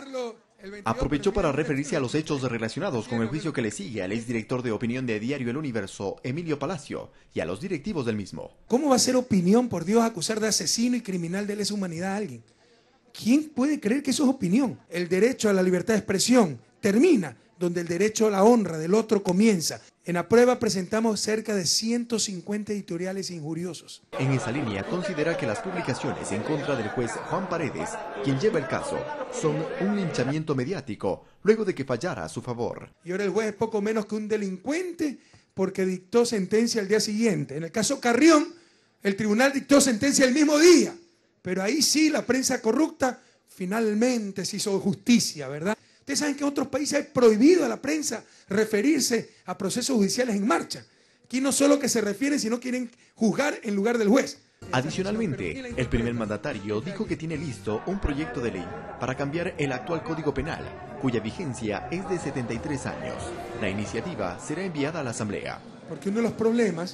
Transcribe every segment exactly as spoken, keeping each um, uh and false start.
Aprovechó para referirse a los hechos relacionados con el juicio que le sigue al exdirector de opinión de Diario El Universo, Emilio Palacio, y a los directivos del mismo. ¿Cómo va a ser opinión, por Dios, acusar de asesino y criminal de lesa humanidad a alguien? ¿Quién puede creer que eso es opinión? El derecho a la libertad de expresión termina donde el derecho a la honra del otro comienza. En la prueba presentamos cerca de ciento cincuenta editoriales injuriosos. En esa línea considera que las publicaciones en contra del juez Juan Paredes, quien lleva el caso, son un linchamiento mediático luego de que fallara a su favor. Y ahora el juez es poco menos que un delincuente porque dictó sentencia al día siguiente. En el caso Carrión, el tribunal dictó sentencia el mismo día. Pero ahí sí la prensa corrupta finalmente se hizo justicia, ¿verdad? Ustedes saben que en otros países es prohibido a la prensa referirse a procesos judiciales en marcha. Aquí no solo que se refieren, sino quieren juzgar en lugar del juez. Adicionalmente, el primer mandatario dijo que tiene listo un proyecto de ley para cambiar el actual Código Penal, cuya vigencia es de setenta y tres años. La iniciativa será enviada a la Asamblea. Porque uno de los problemas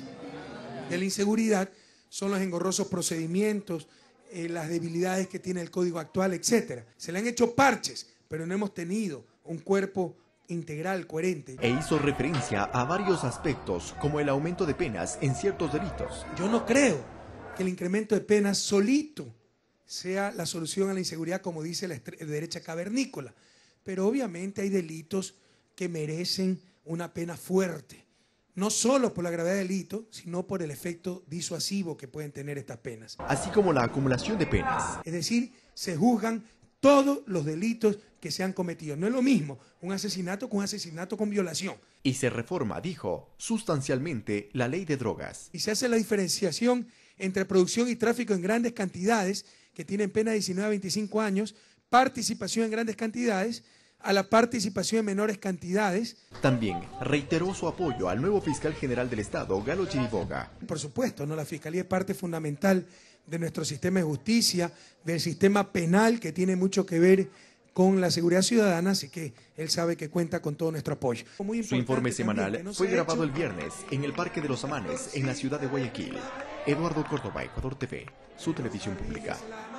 de la inseguridad son los engorrosos procedimientos, eh, las debilidades que tiene el Código actual, etcétera. Se le han hecho parches, pero no hemos tenido un cuerpo integral, coherente. E hizo referencia a varios aspectos, como el aumento de penas en ciertos delitos. Yo no creo que el incremento de penas solito sea la solución a la inseguridad, como dice la derecha cavernícola. Pero obviamente hay delitos que merecen una pena fuerte. No solo por la gravedad del delito, sino por el efecto disuasivo que pueden tener estas penas. Así como la acumulación de penas. Es decir, se juzgan todos los delitos que se han cometido. No es lo mismo un asesinato con un asesinato con violación. Y se reforma, dijo, sustancialmente la ley de drogas. Y se hace la diferenciación entre producción y tráfico en grandes cantidades, que tienen pena de diecinueve a veinticinco años, participación en grandes cantidades, a la participación en menores cantidades. También reiteró su apoyo al nuevo fiscal general del Estado, Galo Chiriboga. Por supuesto, ¿no? La Fiscalía es parte fundamental de nuestro sistema de justicia, del sistema penal, que tiene mucho que ver con la seguridad ciudadana, así que él sabe que cuenta con todo nuestro apoyo. Su informe semanal también, no fue grabado hecho... el viernes en el Parque de los Amanes, en la ciudad de Guayaquil. Eduardo Córdoba, Ecuador T V, su televisión pública.